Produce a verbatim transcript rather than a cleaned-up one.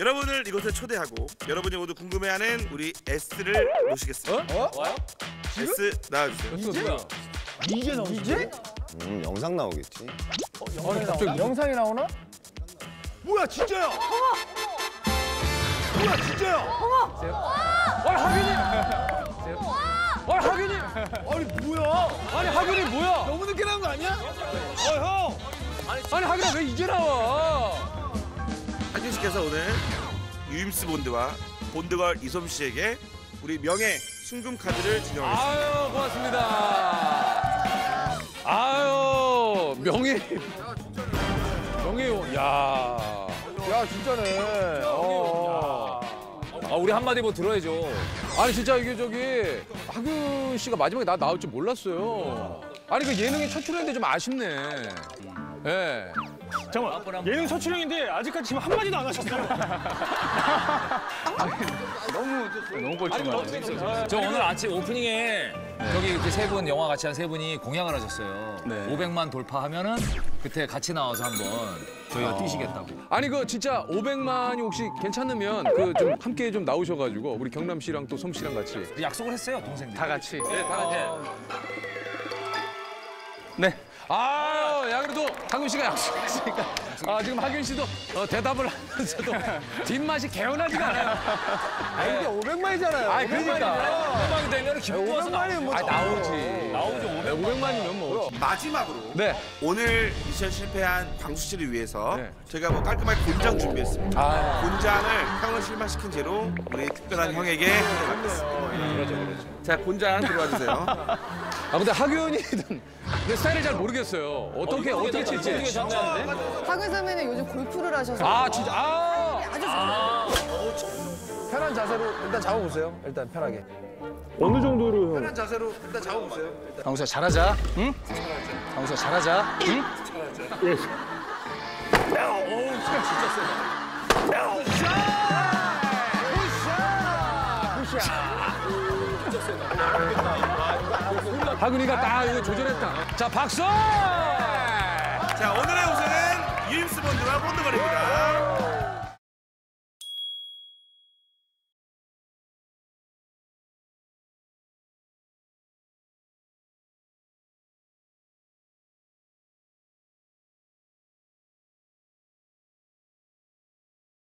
여러분을 이곳에 초대하고 여러분이 모두 궁금해하는 우리 S를 모시겠습니다. 어? 와요? S 나와주세요. 이게 뭐야? 이게 나오지? 이제? 음, 영상 나오겠지. 어, 영상이 나오나? 영상이 나오나? 뭐야, 진짜야! 뭐야, 진짜야! 아니 하균이! 아니 하균이! 아니, 뭐야? 아니 하균이 뭐야? 너무 늦게 나온 거 아니야? 어, 형! 아니 하균아 왜 이제 나와? 하균 씨께서 오늘 유임스 본드와 본드걸 이솜 씨에게 우리 명예 순금 카드를 진정하겠습니다. 아유 고맙습니다. 아유 명예 명예요. 야. 야, 진짜네. 어. 아 우리 한마디 뭐 들어야죠. 아니 진짜 이게 저기 하균 씨가 마지막에 나 나올 줄 몰랐어요. 아니 그 예능에 첫 출연인데 좀 아쉽네. 예. 네. 잠깐만, 예능 첫 출연인데 아직까지 지금 한마디도 안 하셨어요. 너무 뻘쭘하네. 저 오늘 아침 오프닝에 저기 이렇게 세 분 영화 같이 한 세 분이 공약을 하셨어요. 네. 오백만 돌파하면은 그때 같이 나와서 한번 저희가 뛰시겠다고. 아니 그 진짜 오백만이 혹시 괜찮으면 그 좀 함께 좀 나오셔가지고 우리 경남 씨랑 또 솜 씨랑 같이 약속을 했어요, 동생들. 다 같이. 네, 다 같이. 네. 아, 야 그래도 하균 씨가 약속했으니까 아 지금 하균 씨도 어, 대답을 하면서도 뒷맛이 개운하지가 않아요. 아, 이게 오백만이잖아요. 아, 그러니까. 오백만 되면 기분 좋아서 오백만이면 뭐. 아 나오지. 나오죠, 오백만이면 뭐. 마지막으로 네. 오늘 미션 실패한 광수 씨를 위해서 네. 저희가 뭐 깔끔하게 곤장 준비했습니다. 아, 곤장을 형을 실망시킨 채로 우리 특별한 형에게 드리겠습니다. 그러죠, 그러죠. 자, 곤장 들어와 주세요. 아 근데 하균이든 내 스타일을 잘 모르겠어요. 어떻게 어, 떻게 칠지. 하균 선배는 요즘 골프를 하셔서 아 진짜 아. 아주 편한 자세로 일단 잡아보세요. 일단 편하게. 어느 정도로 형? 편한 자세로 일단 잡아보세요. 강수야 잘하자. 응? 강수야 잘하자. 응? 하균이가 딱 이거 조절했다. 자 박수! 자, 오늘의 우승은 유임스 본드와 본드걸입니다.